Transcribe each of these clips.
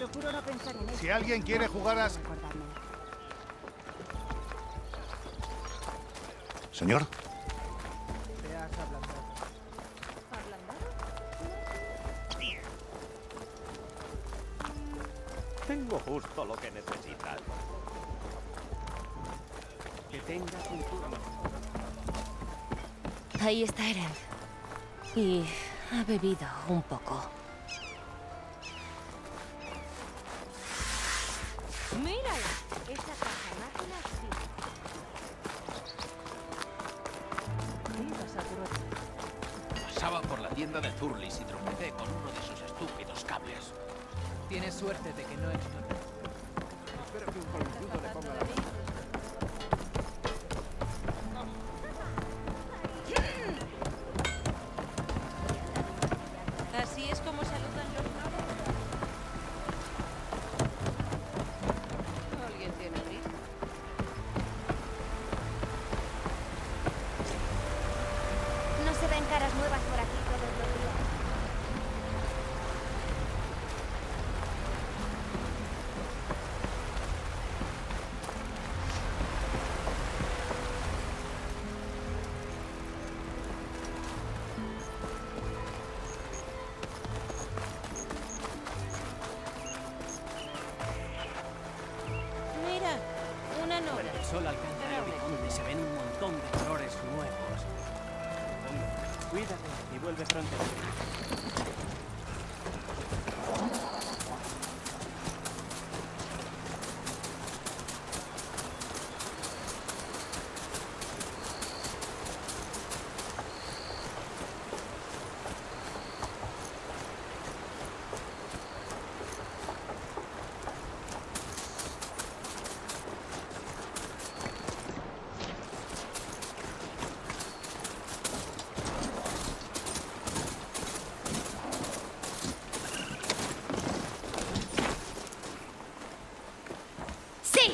Procuro no pensar en eso. Si alguien quiere jugar a... Señor. Te has ablandado. Tengo justo lo que necesitas. Que tengas un turno. Ahí está Eren. Y ha bebido un poco. ¡Mírala! Esa caja máquina sí. Pasaba por la tienda de Zurlis y tropecé con uno de esos estúpidos cables. Tienes suerte de que no es normal. Espero que un colmilludo le ponga la mano. Así es como saludan los nobles. ¿Alguien tiene prisa? No se ven caras nuevas por aquí todos los días. Mira, una novia. El sol alcanza el horizonte y se ven un montón de colores nuevos. Cuídate y vuelve pronto. ¡Sí!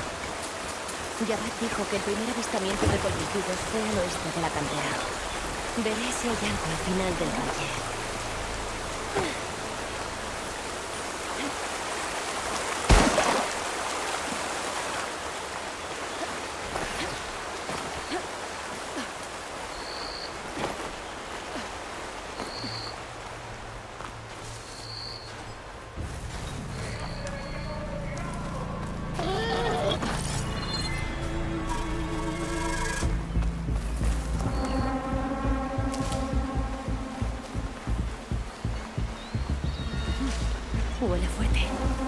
Javad dijo que el primer avistamiento de colmilludos fue al oeste de la cantera. Veré si hay algo al final del valle. Huele fuerte.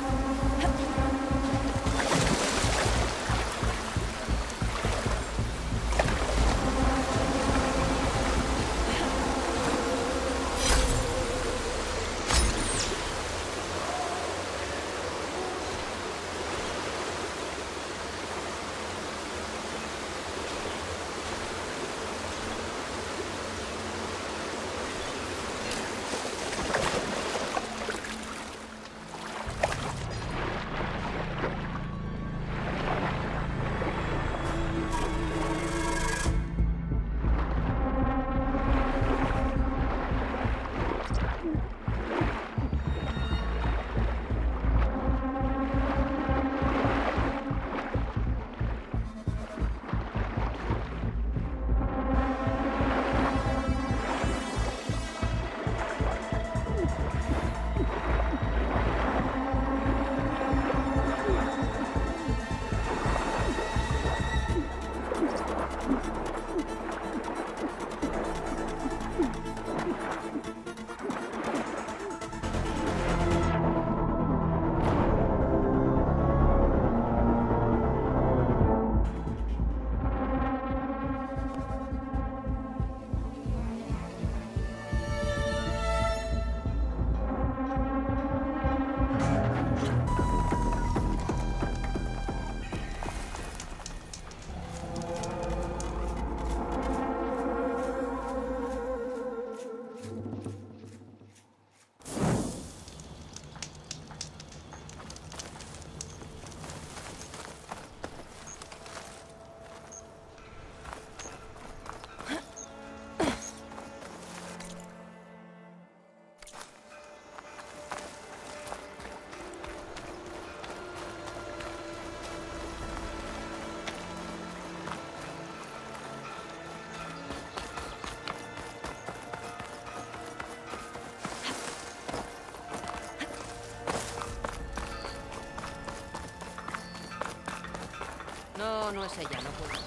No, no es ella, no puedo.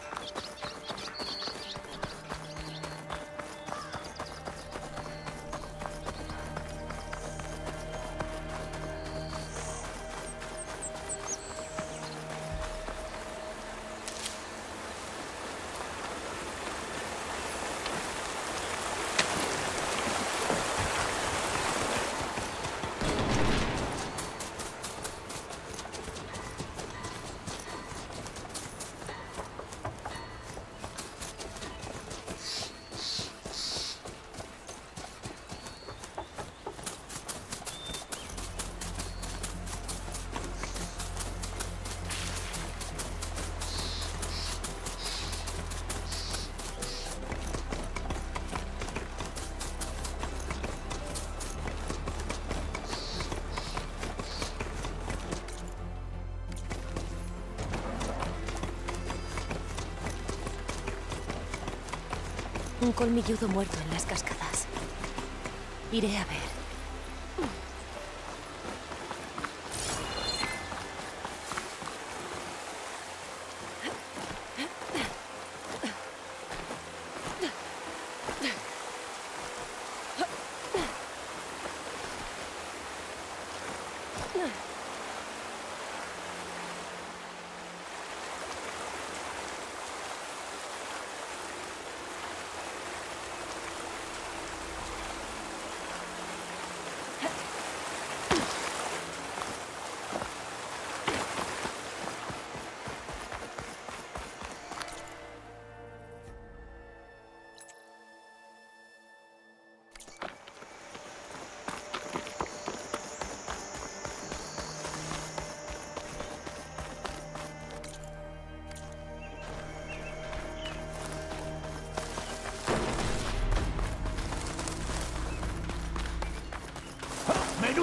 Un colmilludo muerto en las cascadas. Iré a ver.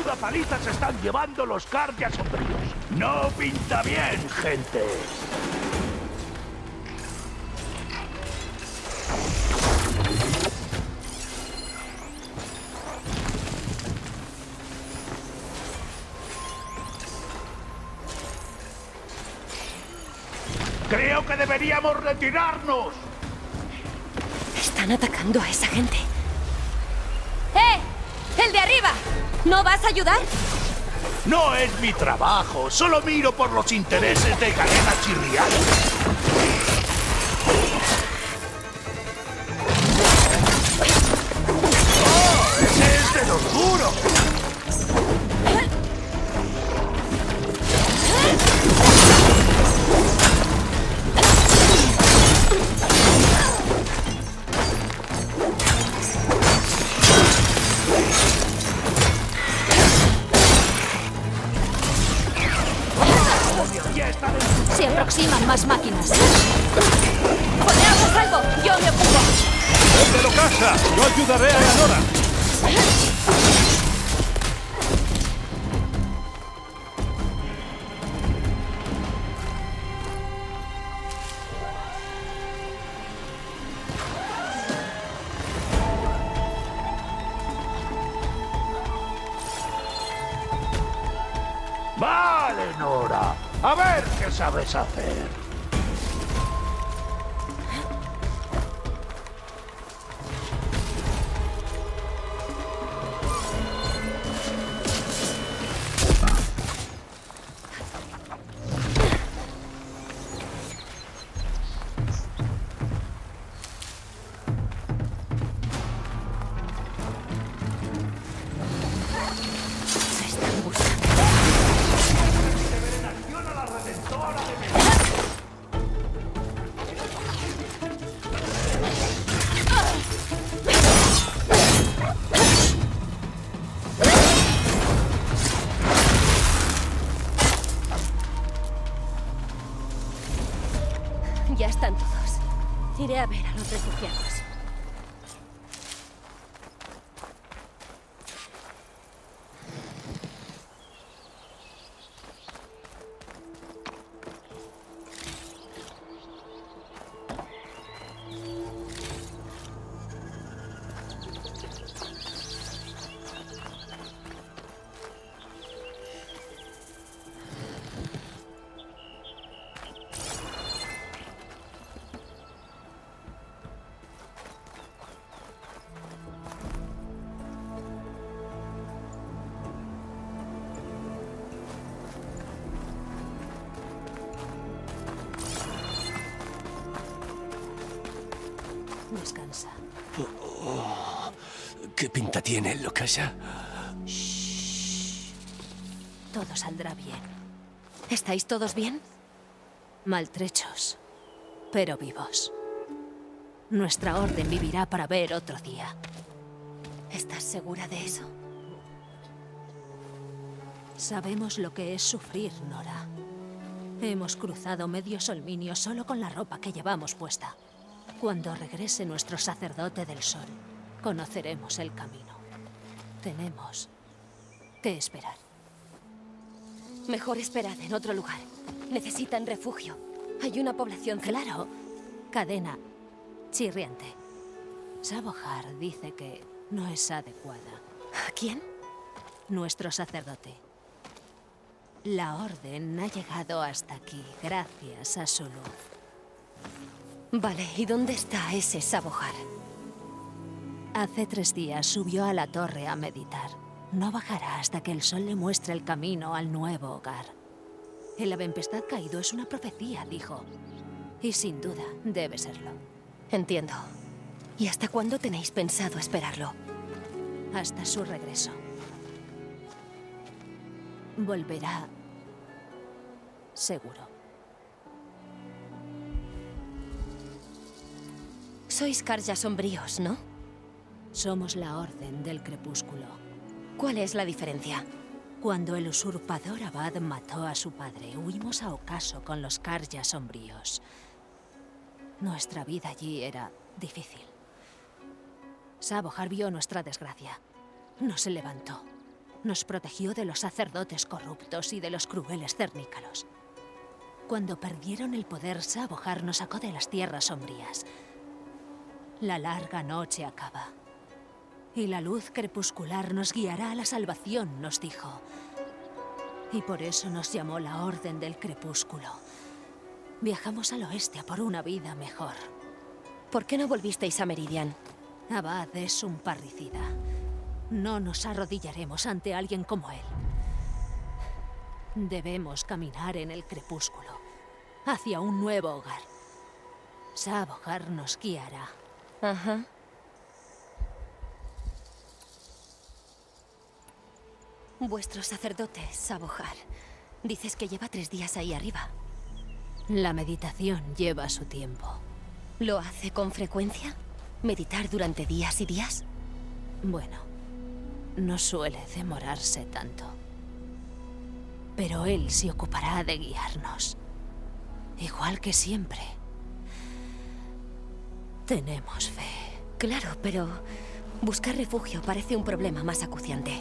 Menuda paliza se están llevando los Karja sombríos. No pinta bien, gente. Creo que deberíamos retirarnos. Están atacando a esa gente. ¡Eh! ¡El de arriba! ¿No vas a ayudar? No es mi trabajo. Solo miro por los intereses de Cadena Chirrial. ¡Oh! ¡Ese es de los duros! Se aproximan más máquinas. ¡Poneos a salvo! ¡Yo me ocupo! ¡Desde lo casa! ¡Yo ayudaré a Leonora! Vale, Nora. A ver qué sabes hacer. Están buscando. Ya están todos. Iré a ver a los refugiados. Descansa. ¿Qué pinta tiene el Lokasha? Todo saldrá bien. ¿Estáis todos bien? Maltrechos, pero vivos. Nuestra orden vivirá para ver otro día. ¿Estás segura de eso? Sabemos lo que es sufrir, Nora. Hemos cruzado medio Solminio solo con la ropa que llevamos puesta. Cuando regrese nuestro sacerdote del sol, conoceremos el camino. Tenemos que esperar. Mejor esperad en otro lugar. Necesitan refugio. Hay una población... Claro. Cadena chirriante. Sabohar dice que no es adecuada. ¿A quién? Nuestro sacerdote. La orden ha llegado hasta aquí gracias a su luz. Vale, ¿y dónde está ese Sabohar? Hace 3 días subió a la torre a meditar. No bajará hasta que el sol le muestre el camino al nuevo hogar. El avempestad caído es una profecía, dijo. Y sin duda debe serlo. Entiendo. ¿Y hasta cuándo tenéis pensado esperarlo? Hasta su regreso. Volverá seguro. Sois Karja sombríos, ¿no? Somos la Orden del Crepúsculo. ¿Cuál es la diferencia? Cuando el usurpador Abad mató a su padre, huimos a ocaso con los Karja sombríos. Nuestra vida allí era difícil. Sabohar vio nuestra desgracia. No se levantó. Nos protegió de los sacerdotes corruptos y de los crueles cernícalos. Cuando perdieron el poder, Sabohar nos sacó de las tierras sombrías. La larga noche acaba. Y la luz crepuscular nos guiará a la salvación, nos dijo. Y por eso nos llamó la Orden del Crepúsculo. Viajamos al oeste a por una vida mejor. ¿Por qué no volvisteis a Meridian? Abad es un parricida. No nos arrodillaremos ante alguien como él. Debemos caminar en el crepúsculo, hacia un nuevo hogar. Sabohar nos guiará. Ajá. Vuestro sacerdote, Sabohar, dices que lleva 3 días ahí arriba. La meditación lleva su tiempo. ¿Lo hace con frecuencia? ¿Meditar durante días y días? Bueno, no suele demorarse tanto. Pero él se ocupará de guiarnos. Igual que siempre. Tenemos fe. Claro, pero buscar refugio parece un problema más acuciante.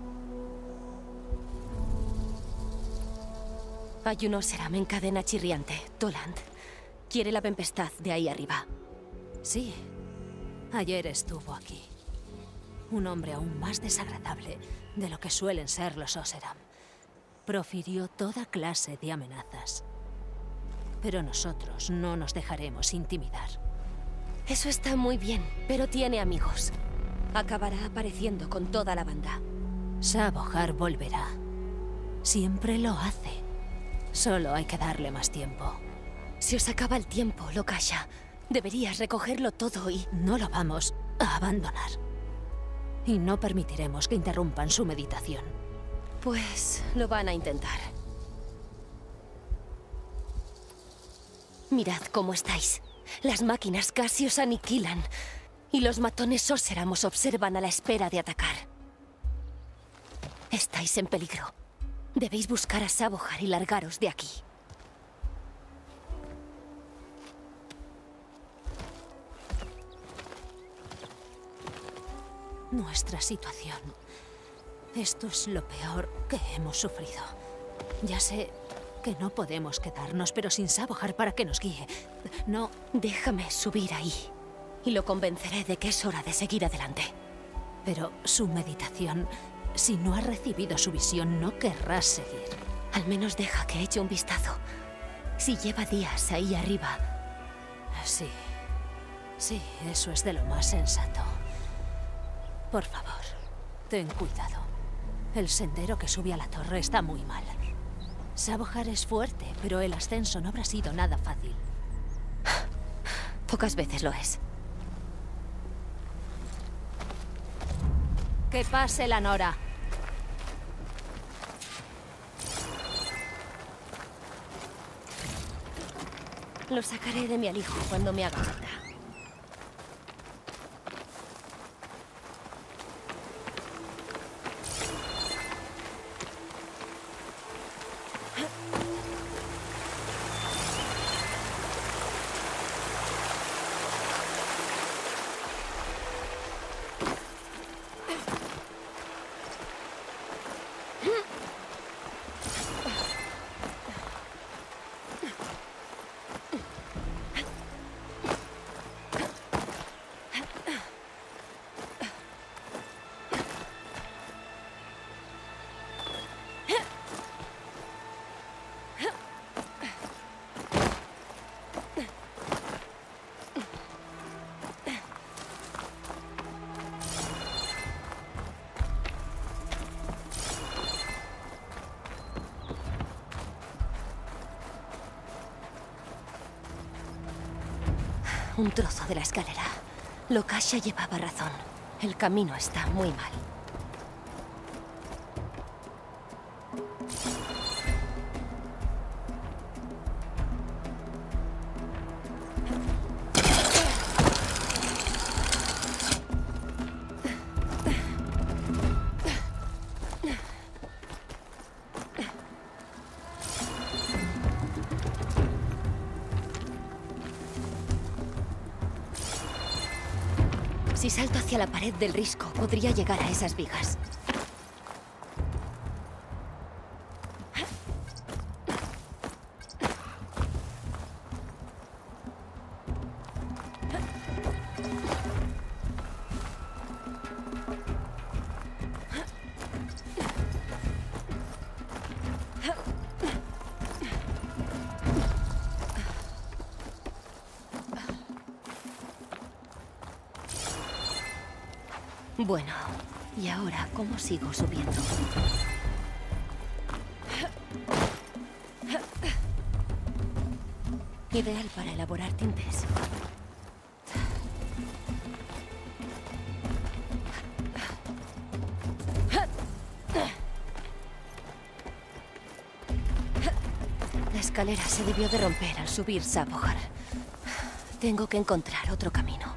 Hay un Oseram en cadena chirriante, Toland. Quiere la tempestad de ahí arriba. Sí. Ayer estuvo aquí. Un hombre aún más desagradable de lo que suelen ser los Oseram. Profirió toda clase de amenazas. Pero nosotros no nos dejaremos intimidar. Eso está muy bien, pero tiene amigos. Acabará apareciendo con toda la banda. Sabohar volverá. Siempre lo hace. Solo hay que darle más tiempo. Si os acaba el tiempo, Lokasha, deberías recogerlo todo y... No lo vamos a abandonar. Y no permitiremos que interrumpan su meditación. Pues lo van a intentar. Mirad cómo estáis. Las máquinas casi os aniquilan. Y los matones Oseram os observan a la espera de atacar. Estáis en peligro. Debéis buscar a Sabohar y largaros de aquí. Nuestra situación. Esto es lo peor que hemos sufrido. Ya sé que no podemos quedarnos, pero sin Sabohar para que nos guíe. No... Déjame subir ahí. Y lo convenceré de que es hora de seguir adelante. Pero su meditación... Si no ha recibido su visión, no querrá seguir. Al menos deja que eche un vistazo. Si lleva días ahí arriba... Sí. Sí, eso es de lo más sensato. Por favor, ten cuidado. El sendero que sube a la torre está muy mal. Sabohar es fuerte, pero el ascenso no habrá sido nada fácil. Pocas veces lo es. ¡Que pase la Nora! Lo sacaré de mi alijo cuando me haga falta. Un trozo de la escalera. Lokasha llevaba razón. El camino está muy mal. Si salto hacia la pared del risco, podría llegar a esas vigas. Bueno, ¿y ahora cómo sigo subiendo? Ideal para elaborar tintes. La escalera se debió de romper al subir Sabohar. Tengo que encontrar otro camino.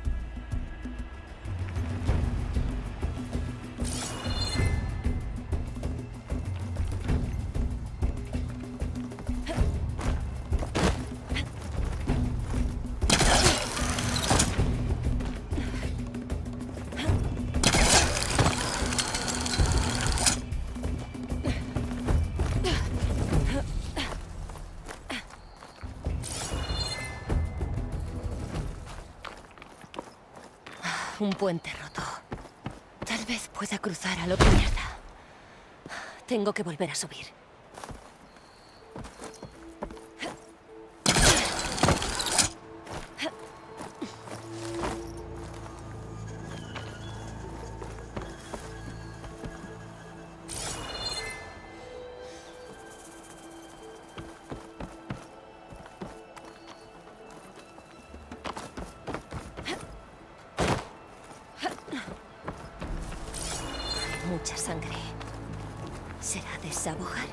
Un puente roto. Tal vez pueda cruzar a lo que mierda. Tengo que volver a subir. Mucha sangre. ¿Será de Sabohar?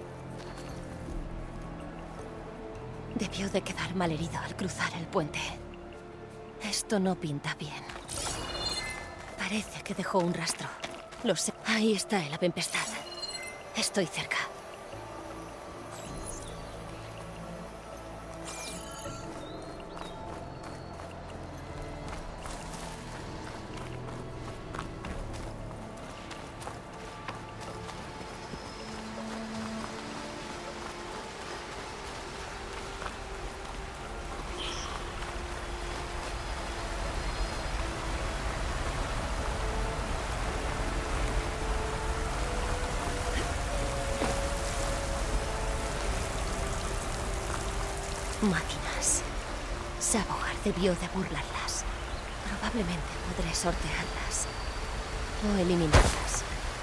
Debió de quedar malherido al cruzar el puente. Esto no pinta bien. Parece que dejó un rastro. Lo sé. Ahí está el Tempestad. Estoy cerca. Máquinas. Sabohar debió de burlarlas. Probablemente podré sortearlas o eliminarlas.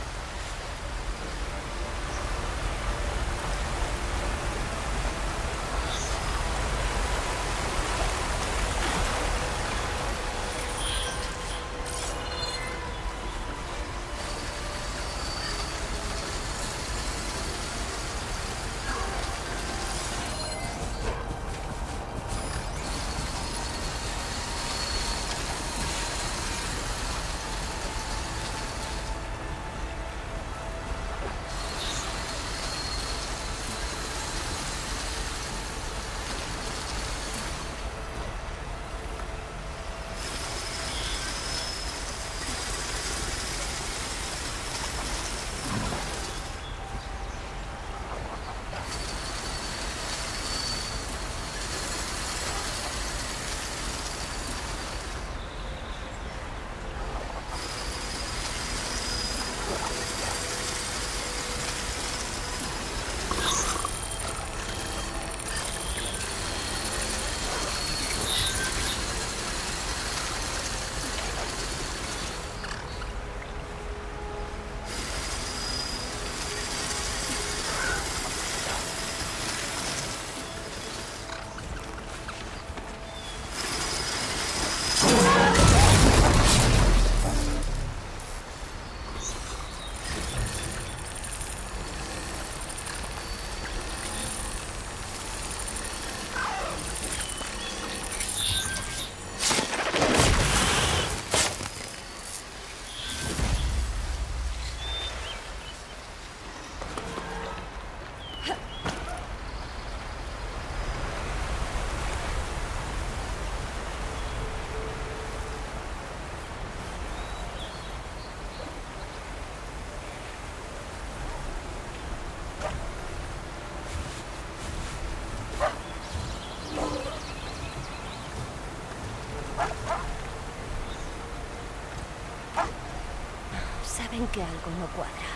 Saben que algo no cuadra.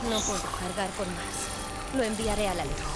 No puedo cargar con más. Lo enviaré al Alejo.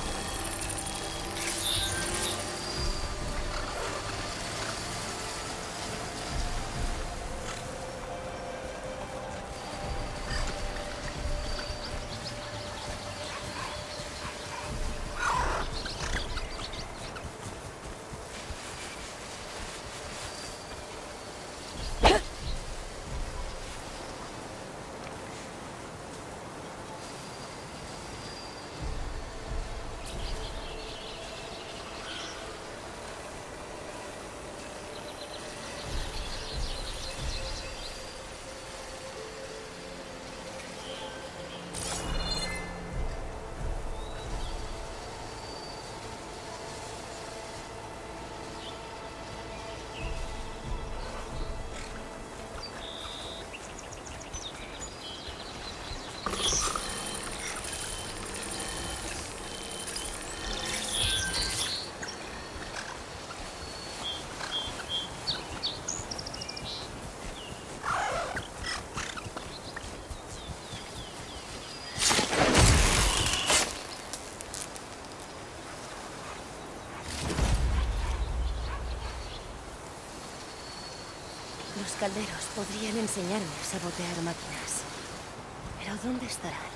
Los calderos podrían enseñarme a sabotear máquinas. Pero ¿dónde estarán?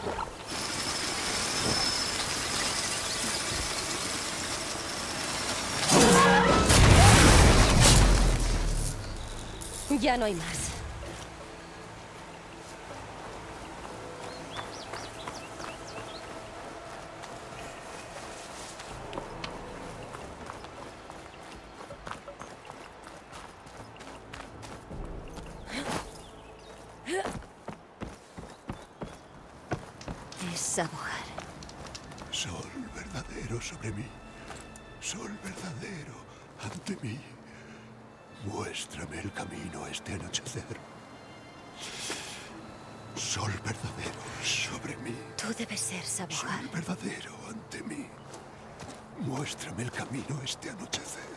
Ya no hay más. Es Sabohar. Sol verdadero sobre mí. Sol verdadero ante mí. Muéstrame el camino a este anochecer. Sol verdadero sobre mí. Tú debes ser Sabohar. Sol verdadero ante mí. Muéstrame el camino a este anochecer.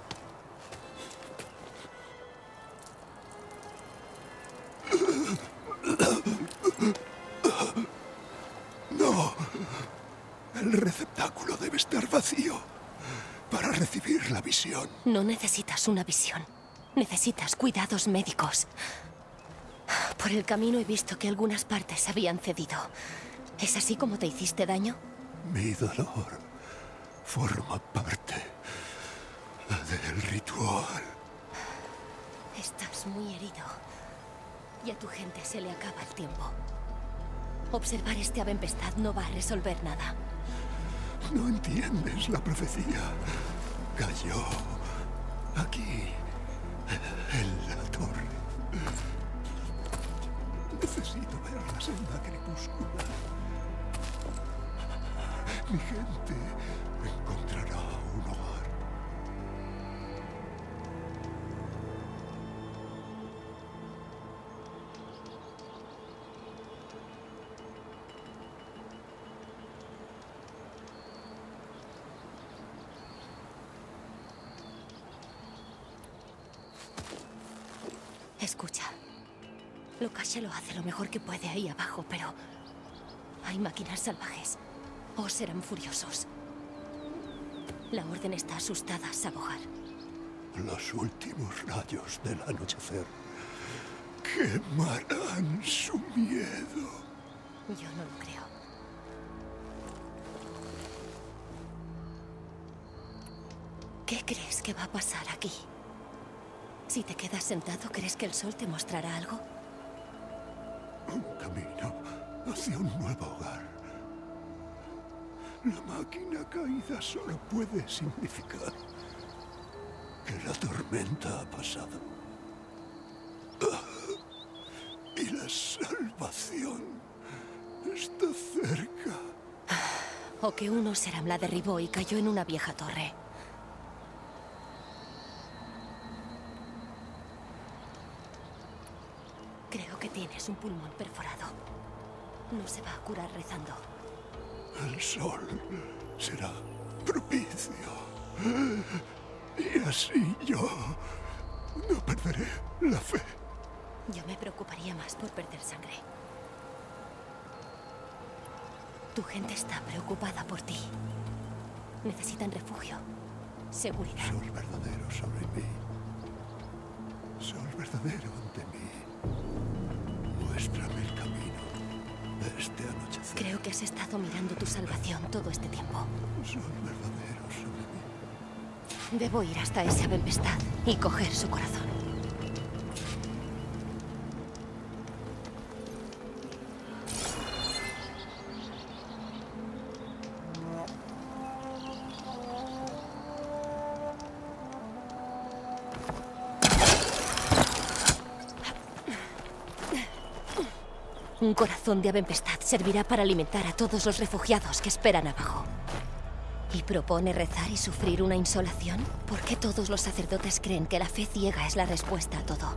No. El receptáculo debe estar vacío para recibir la visión. No necesitas una visión. Necesitas cuidados médicos. Por el camino he visto que algunas partes habían cedido. ¿Es así como te hiciste daño? Mi dolor forma parte del ritual. Estás muy herido. Y a tu gente se le acaba el tiempo. Observar esta tempestad no va a resolver nada. No entiendes la profecía. Cayó aquí, en la torre. Necesito ver la senda crepuscular. Mi gente encontrará un hogar. Escucha. Lokasha lo hace lo mejor que puede ahí abajo, pero hay máquinas salvajes. O serán furiosos. La Orden está asustada, Sabohar. Los últimos rayos del anochecer quemarán su miedo. Yo no lo creo. ¿Qué crees que va a pasar aquí? Si te quedas sentado, ¿crees que el sol te mostrará algo? Un camino hacia un nuevo hogar. La máquina caída solo puede significar que la tormenta ha pasado. Y la salvación está cerca. O que un Oseram la derribó y cayó en una vieja torre. Creo que tienes un pulmón perforado. No se va a curar rezando. El sol será propicio. Y así yo no perderé la fe. Yo me preocuparía más por perder sangre. Tu gente está preocupada por ti. Necesitan refugio, seguridad. Sol verdadero sobre mí. Sol verdadero ante mí. Muéstrame el camino de este anochecer. Creo que has estado mirando tu salvación todo este tiempo. Sol verdadero sobre mí. Debo ir hasta esa tempestad y coger su corazón. Un corazón de Avempestad servirá para alimentar a todos los refugiados que esperan abajo. ¿Y propone rezar y sufrir una insolación? ¿Por qué todos los sacerdotes creen que la fe ciega es la respuesta a todo?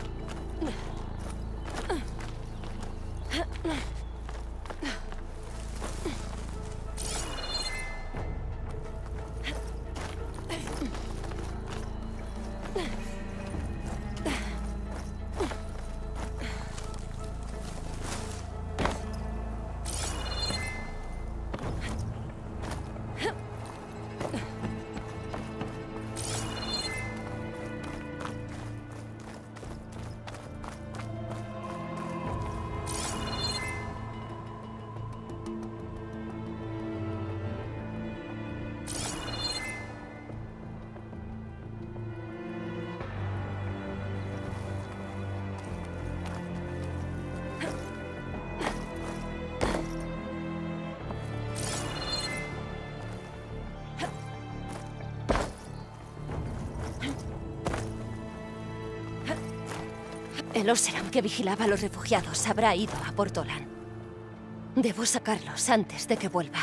El Oseram que vigilaba a los refugiados habrá ido a Portolan. Debo sacarlos antes de que vuelva.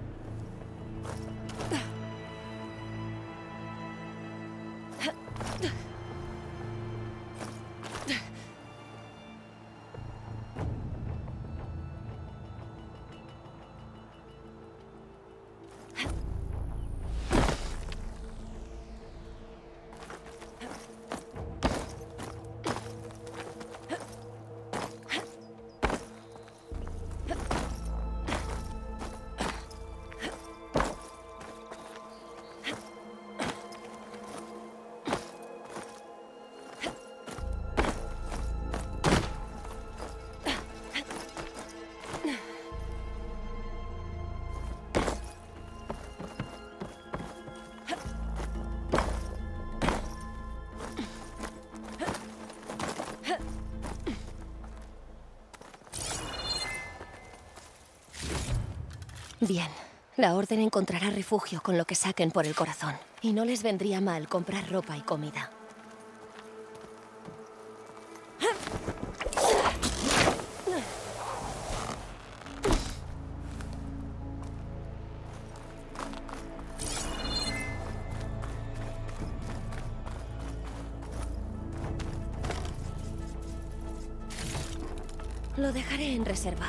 Bien, la Orden encontrará refugio con lo que saquen por el corazón. Y no les vendría mal comprar ropa y comida. Lo dejaré en reserva.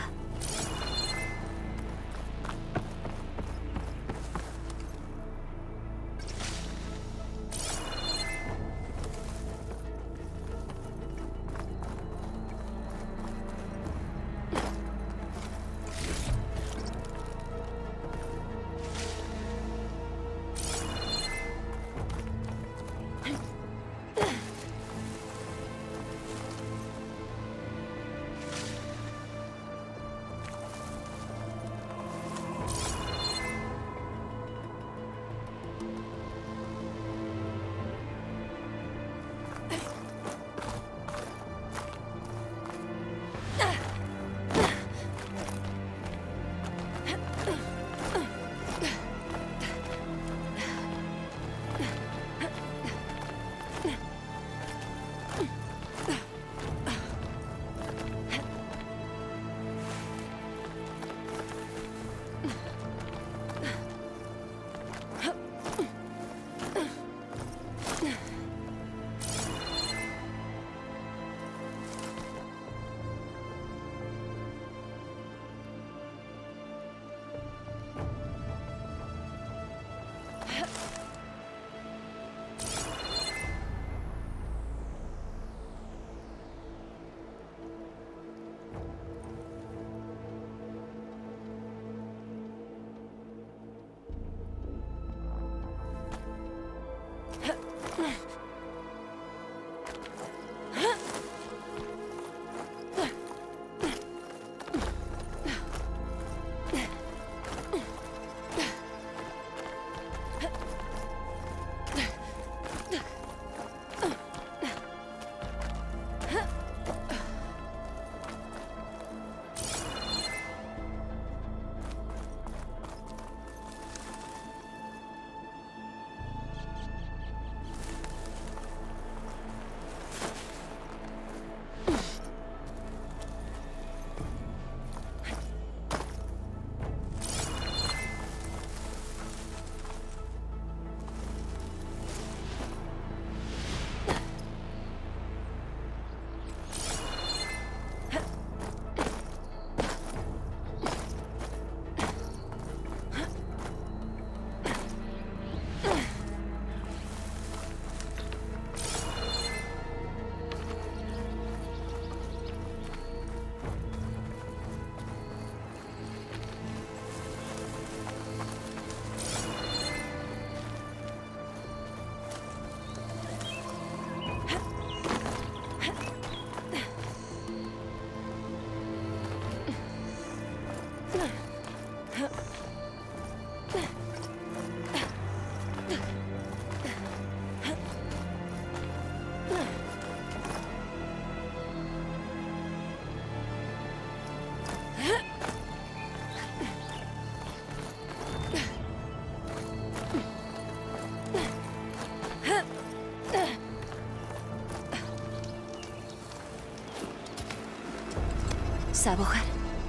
Sabohar.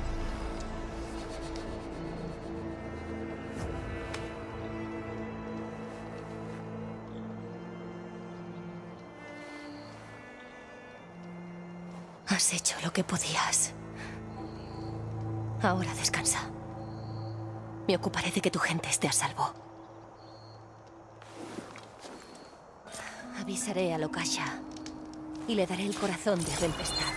Has hecho lo que podías. Ahora descansa. Me ocuparé de que tu gente esté a salvo. Avisaré a Lokasha y le daré el corazón de Abenpestad.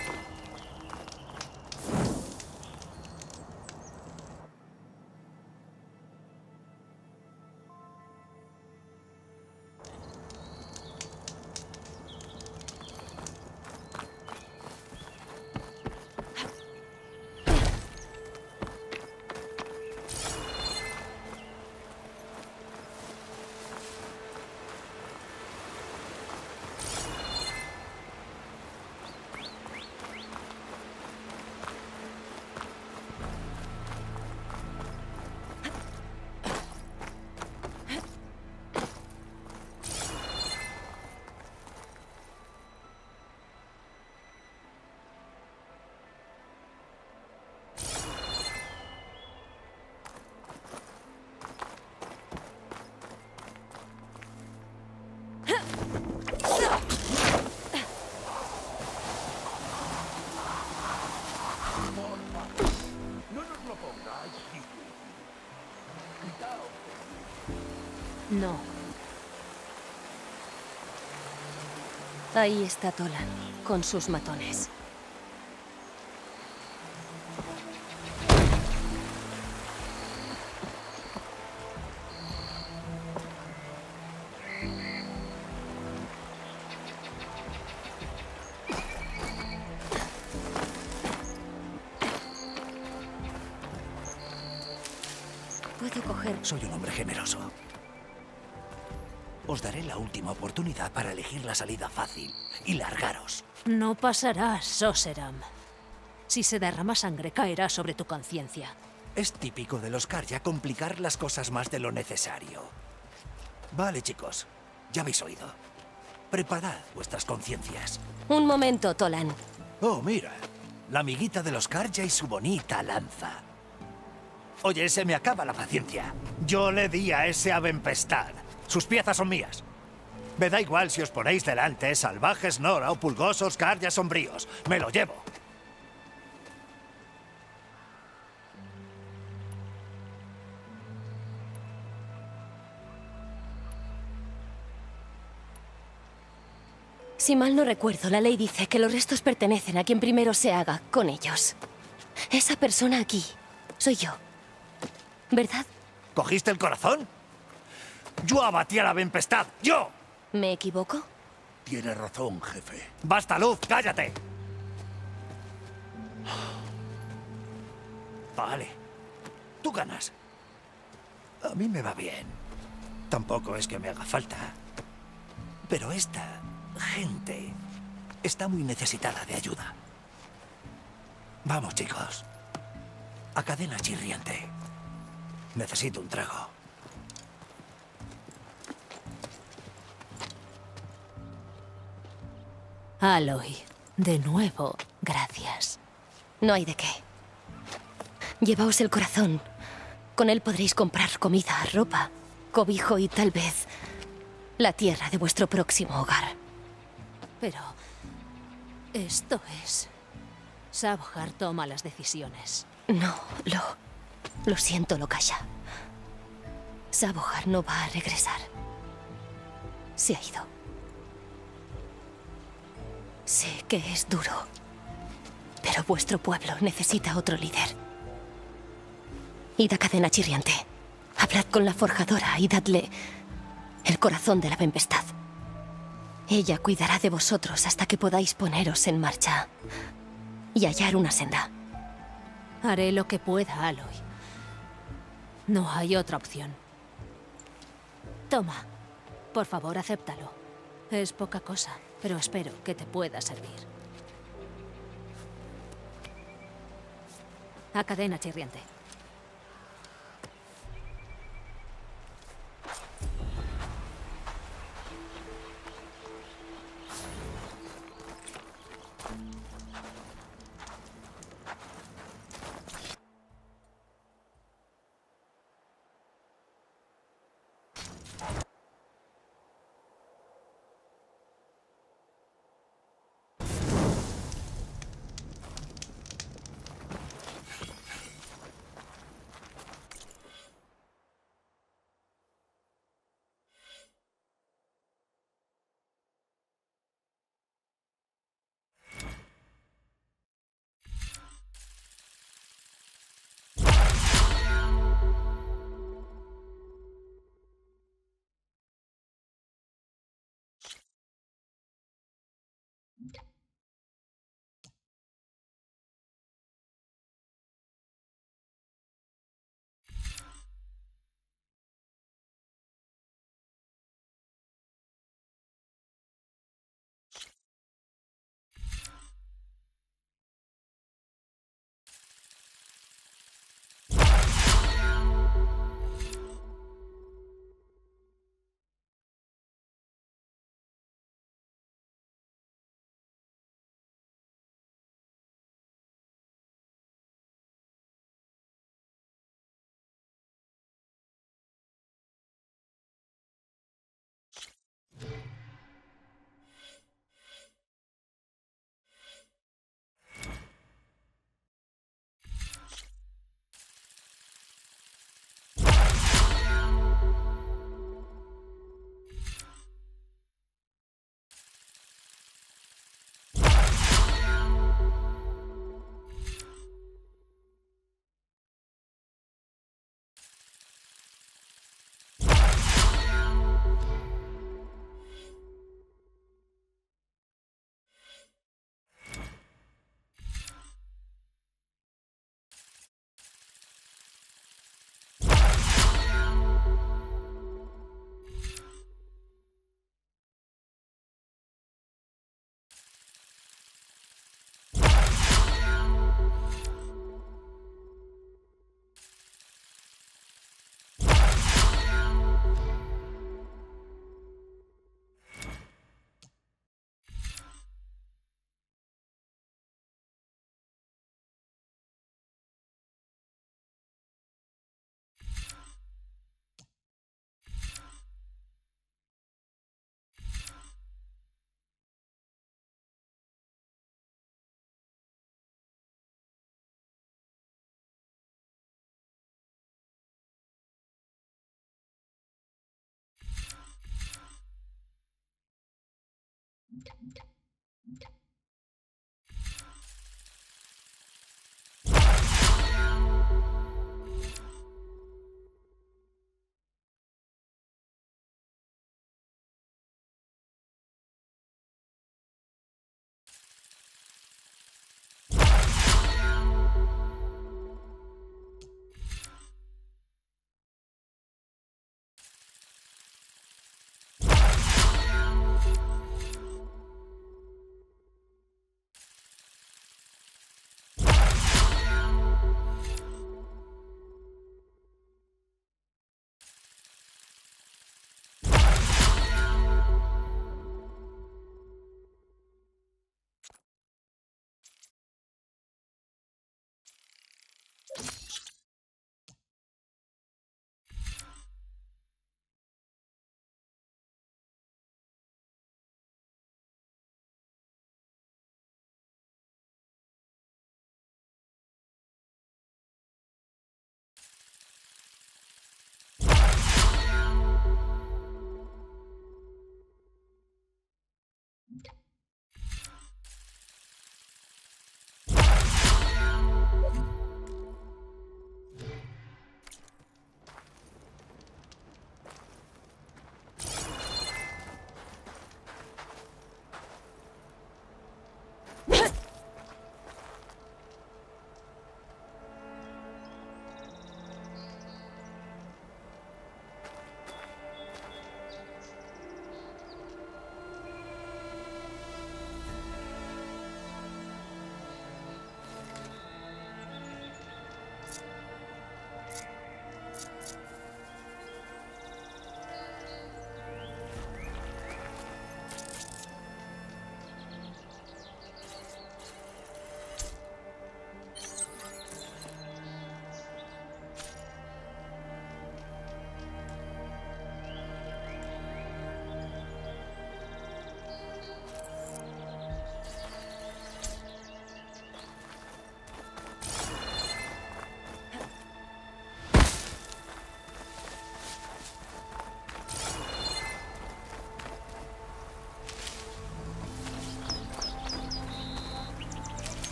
No. Ahí está Tolan, con sus matones. Puedo coger... Soy un hombre generoso. Os daré la última oportunidad para elegir la salida fácil y largaros. No pasará, Soseram. Si se derrama sangre, caerá sobre tu conciencia. Es típico de los Karja complicar las cosas más de lo necesario. Vale, chicos. Ya habéis oído. Preparad vuestras conciencias. Un momento, Tolan. Oh, mira. La amiguita de los Karja y su bonita lanza. Oye, se me acaba la paciencia. Yo le di a ese Abenpestad. Sus piezas son mías. Me da igual si os ponéis delante salvajes Nora o pulgosos Karja sombríos. Me lo llevo. Si mal no recuerdo, la ley dice que los restos pertenecen a quien primero se haga con ellos. Esa persona aquí soy yo. ¿Verdad? ¿Cogiste el corazón? Yo abatí a la Abenpestad. ¡Yo! ¿Me equivoco? Tiene razón, jefe. ¡Basta, Luz! ¡Cállate! Vale. Tú ganas. A mí me va bien. Tampoco es que me haga falta. Pero esta gente está muy necesitada de ayuda. Vamos, chicos. A cadena chirriante. Necesito un trago. Aloy, de nuevo, gracias. No hay de qué. Llevaos el corazón. Con él podréis comprar comida, ropa, cobijo y tal vez la tierra de vuestro próximo hogar. Pero esto es... Sabhar toma las decisiones. No, lo siento, Lokasha. Sabhar no va a regresar. Se ha ido. Sé que es duro, pero vuestro pueblo necesita otro líder. Id a cadena chirriante. Hablad con la forjadora y dadle el corazón de la tempestad. Ella cuidará de vosotros hasta que podáis poneros en marcha y hallar una senda. Haré lo que pueda, Aloy. No hay otra opción. Toma. Por favor, acéptalo. Es poca cosa, pero espero que te pueda servir. A cadena chirriante.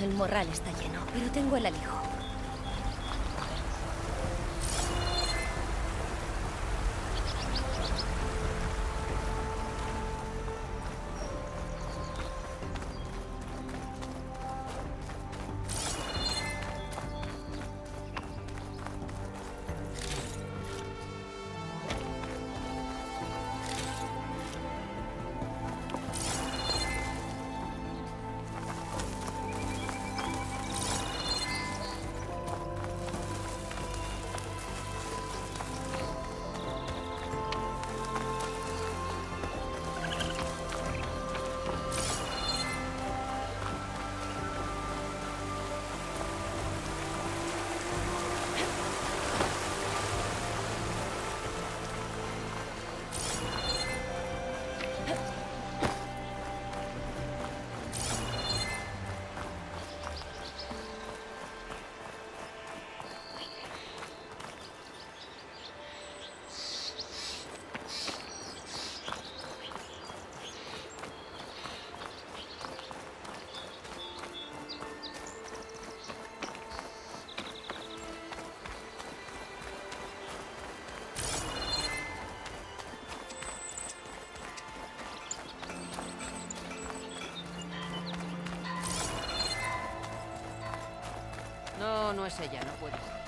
El morral está lleno, pero tengo el alijo. No, no es ella, no puede ser.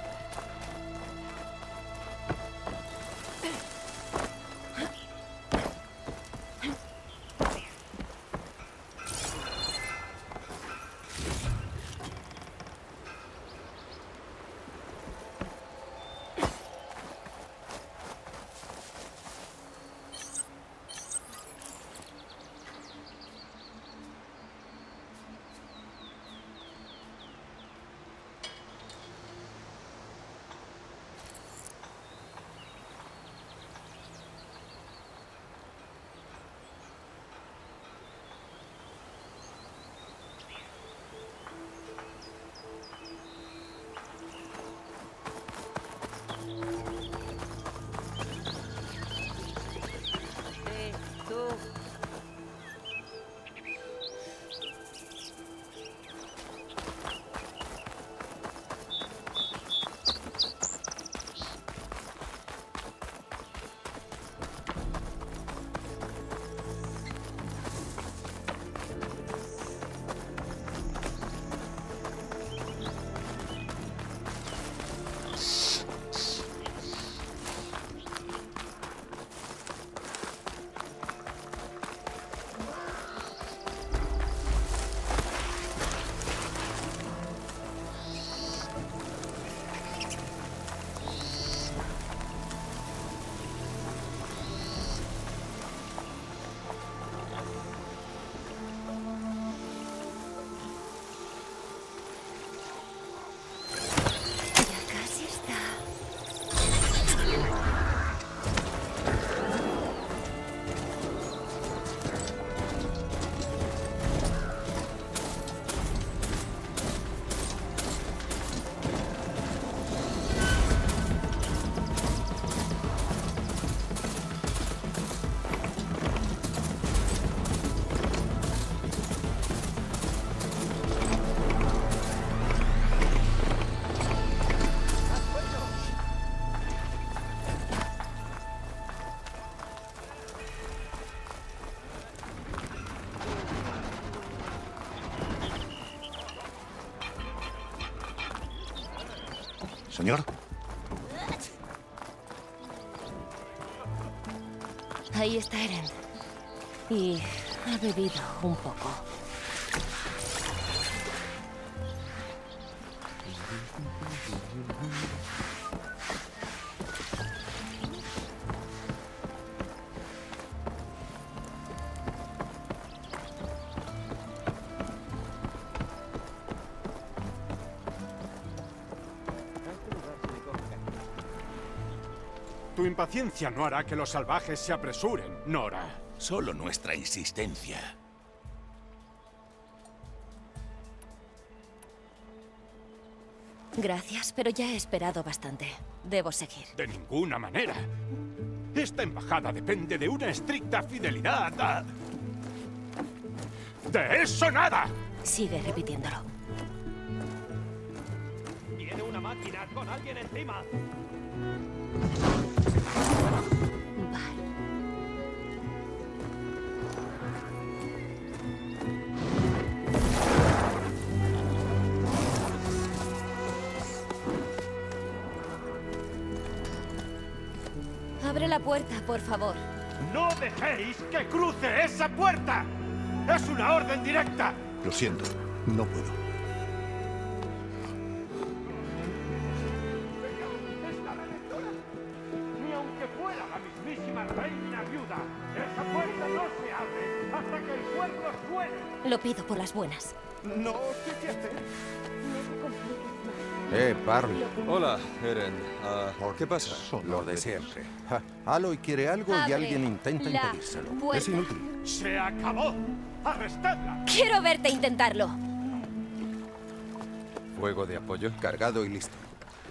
Señor. Ahí está Eren. Y ha bebido un poco. Tu impaciencia no hará que los salvajes se apresuren, Nora. Solo nuestra insistencia. Gracias, pero ya he esperado bastante. Debo seguir. De ninguna manera. Esta embajada depende de una estricta fidelidad a... ¡De eso nada! Sigue repitiéndolo. máquina con alguien encima. Vale. Abre la puerta, por favor. ¡No dejéis que cruce esa puerta! ¡Es una orden directa! Lo siento, no puedo. ¡Esta redentora! Ni aunque fuera la mismísima reina viuda, esa puerta no se abre hasta que el cuerno suene. Lo pido por las buenas. No sé qué hacer. Barney. Hola, Eren. ¿Qué pasa? Lo de siempre. Aloy quiere algo y Abre alguien intenta la impedírselo. puerta. Es inútil. ¡Se acabó! ¡Arrestadla! Quiero verte intentarlo. ¿Fuego de apoyo? Cargado y listo.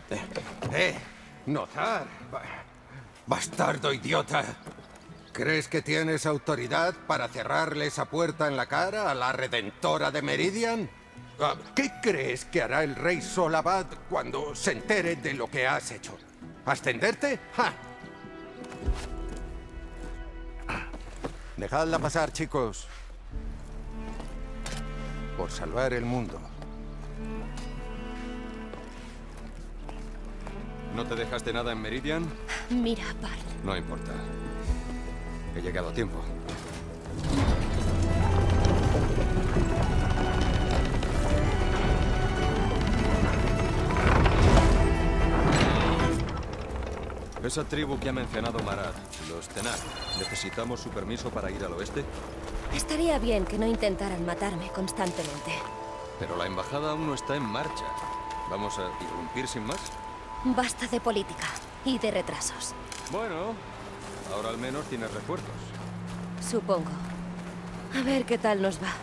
Notar. Bastardo idiota. ¿Crees que tienes autoridad para cerrarle esa puerta en la cara a la Redentora de Meridian? ¿Qué crees que hará el rey Solabad cuando se entere de lo que has hecho? ¿Ascenderte? ¡Ja! Dejadla pasar, chicos. Por salvar el mundo. ¿No te dejaste nada en Meridian? Mira, Barl. No importa. He llegado a tiempo. Esa tribu que ha mencionado Marad, los Tenakth, ¿necesitamos su permiso para ir al oeste? Estaría bien que no intentaran matarme constantemente. Pero la embajada aún no está en marcha. ¿Vamos a irrumpir sin más? Basta de política y de retrasos. Bueno, ahora al menos tienes refuerzos. Supongo. A ver qué tal nos va.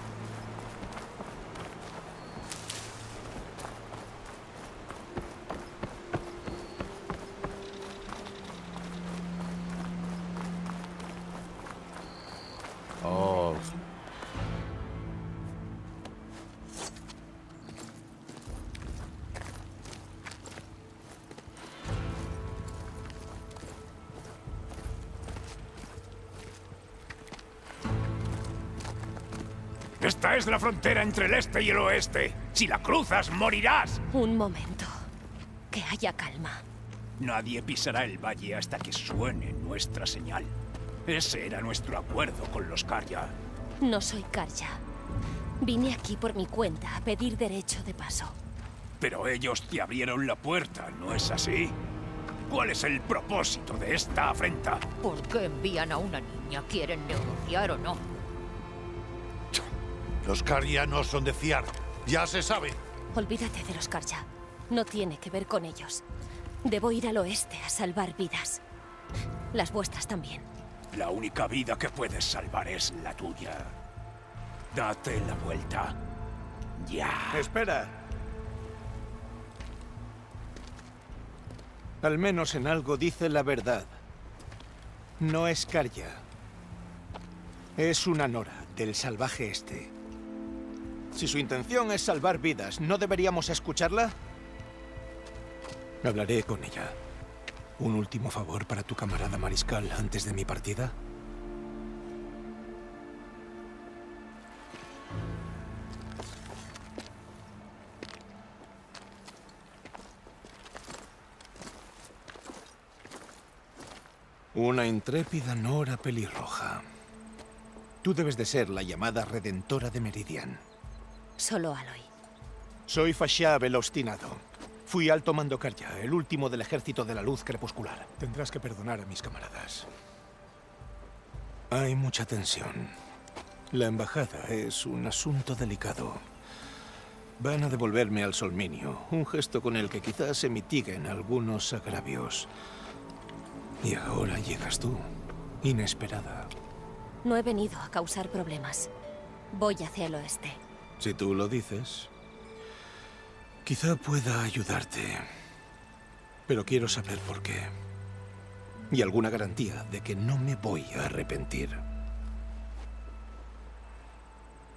Esta es la frontera entre el este y el oeste. Si la cruzas, morirás. Un momento. Que haya calma. Nadie pisará el valle hasta que suene nuestra señal. Ese era nuestro acuerdo con los Karja. No soy Karja. Vine aquí por mi cuenta a pedir derecho de paso. Pero ellos te abrieron la puerta, ¿no es así? ¿Cuál es el propósito de esta afrenta? ¿Por qué envían a una niña? ¿Quieren negociar o no? Los Karja no son de fiar. Ya se sabe. Olvídate de los Karja. No tiene que ver con ellos. Debo ir al oeste a salvar vidas. Las vuestras también. La única vida que puedes salvar es la tuya. Date la vuelta. Ya. Espera. Al menos en algo dice la verdad. No es Karja. Es una Nora del salvaje este. Si su intención es salvar vidas, ¿no deberíamos escucharla? Hablaré con ella. ¿Un último favor para tu camarada mariscal antes de mi partida? Una intrépida Nora pelirroja. Tú debes de ser la llamada Redentora de Meridian. Solo Aloy. Soy Fashab el Obstinado. Fui alto mando Karja, el último del ejército de la luz crepuscular. Tendrás que perdonar a mis camaradas. Hay mucha tensión. La embajada es un asunto delicado. Van a devolverme al Solminio, un gesto con el que quizás se mitiguen algunos agravios. Y ahora llegas tú, inesperada. No he venido a causar problemas. Voy hacia el oeste. Si tú lo dices, quizá pueda ayudarte. Pero quiero saber por qué. Y alguna garantía de que no me voy a arrepentir.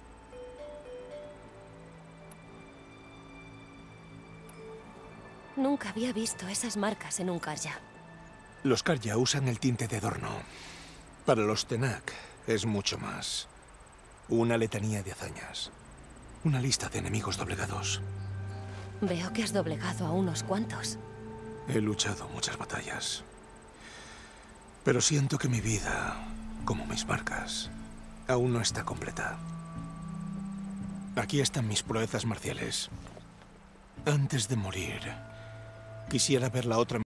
Nunca Nunca había visto esas marcas en un Karja. Los Karja usan el tinte de adorno. Para los Tenak es mucho más. Una letanía de hazañas. Una lista de enemigos doblegados. Veo que has doblegado a unos cuantos. He luchado muchas batallas. Pero siento que mi vida, como mis marcas, aún no está completa. Aquí están mis proezas marciales. Antes de morir, quisiera ver la otra